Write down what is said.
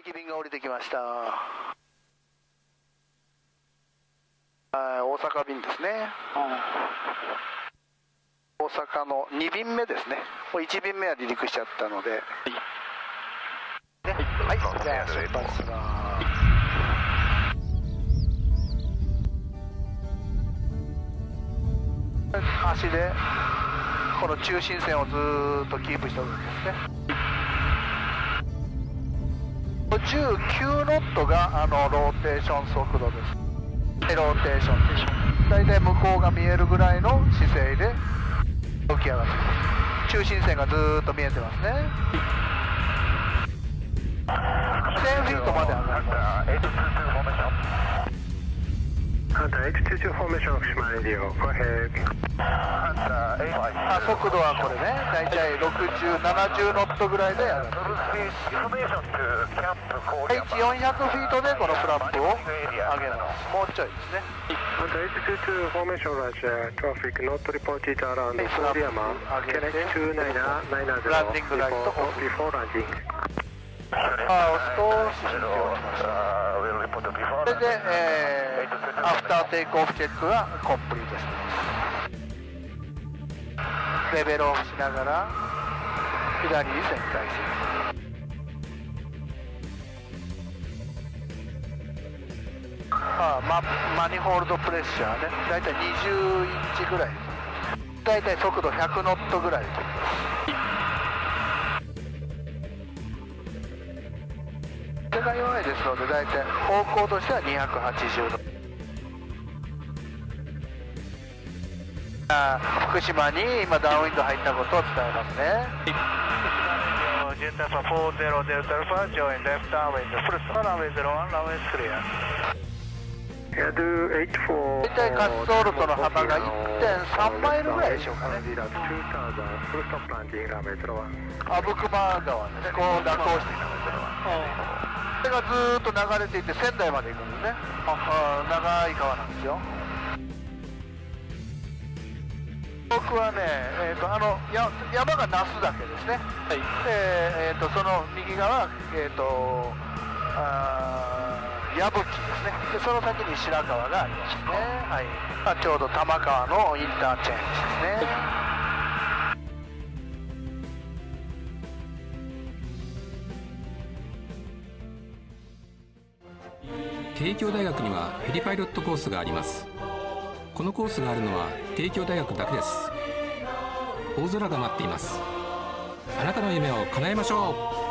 機便が降りてきました。大阪便ですね。大阪の2便目ですね。1便目は離陸しちゃったので、はい、じゃあ出発します。足でこの中心線をずーっとキープしておるんですね。19ノットがローテーション速度です。ローテーションでしょ。だいたい向こうが見えるぐらいの姿勢で起き上がってきます。中心線がずーっと見えてますね。1000フィートまで上がります。 H22 フォーメーション福島レディオ、go ahead。 速度はこれね、だいたい60、70ノットぐらいで上がってます。H400 フィートでこのフラップを上げます。もうちょいですね。 H22 フォーメーションラジャー、トラフィックノットリポーティーアラウンド、フォーリアマン、ケネク2990、 ランディングライトオフ。 ビフォーランディング。 少し引いておきましょう。それで、アフターテイクオフチェックがコンプリートしています。レベルオフしながら左に旋回する。マニホールドプレッシャーね、だいたい20インチぐらい、だいたい速度100ノットぐらいで飛びます。風が弱いですので、だいたい方向としては280度。福島に今ダウンウィンド入ったことを伝えますね。ジェットアルファ40デルタアルファ、ジョインレフトアウェイズフルストランウェイ01、ランウェイスクリア。大体滑走路との幅が 1.3 マイルぐらいでしょうかね。阿武隈川です。こう蛇行していく。これがずーっと流れていって仙台まで行くんですね。長い川なんですよ。僕はね、山が那須岳ですね。はい、で、その右側、矢吹ですね。で、その先に白川がありますね。はい、ちょうど玉川のインターチェンジですね。 帝京大学にはヘリパイロットコースがあります。このコースがあるのは帝京大学だけです。大空が待っています。あなたの夢を叶えましょう。